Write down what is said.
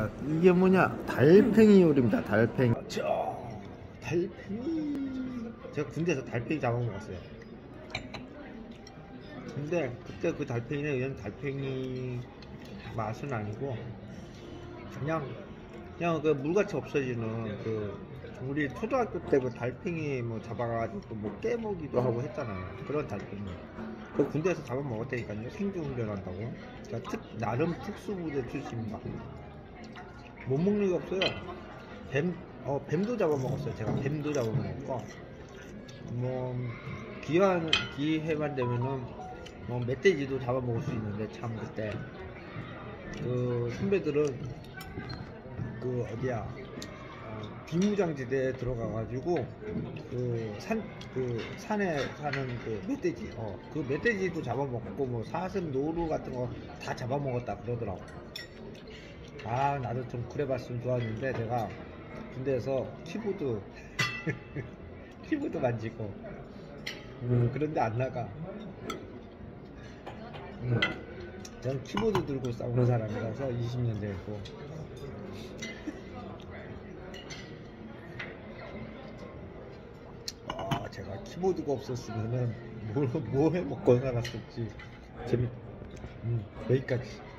자, 이게 뭐냐? 달팽이 요리입니다. 달팽이. 달팽이. 제가 군대에서 달팽이 잡아먹었어요. 근데 그때 그 달팽이는 이런 달팽이 맛은 아니고 그냥 그 물같이 없어지는 그 우리 초등학교 때 그 달팽이 뭐 잡아가지고 뭐 깨먹기도 하고 했잖아요. 그런 달팽이. 그 군대에서 잡아먹었다니까요. 생존훈련한다고. 그러니까 나름 특수부대 출신입니다. 못 먹는 게 없어요. 뱀도 잡아먹었어요. 제가 뱀도 잡아먹었고, 뭐 기회만 되면은 뭐 멧돼지도 잡아먹을 수 있는데, 참 그때 그 선배들은 그 어디야 비무장지대에 들어가가지고 그 산에 사는 그 멧돼지, 그 멧돼지도 잡아먹고 뭐 사슴, 노루 같은 거 다 잡아먹었다 그러더라고. 아, 나도 좀 그래봤으면 좋았는데 제가 군대에서 키보드 키보드 만지고 그런데 안 나가. 전 키보드 들고 싸우는 사람이라서 20년 됐고. 제가 키보드가 없었으면은 뭐 해먹고 살았을지. 여기까지.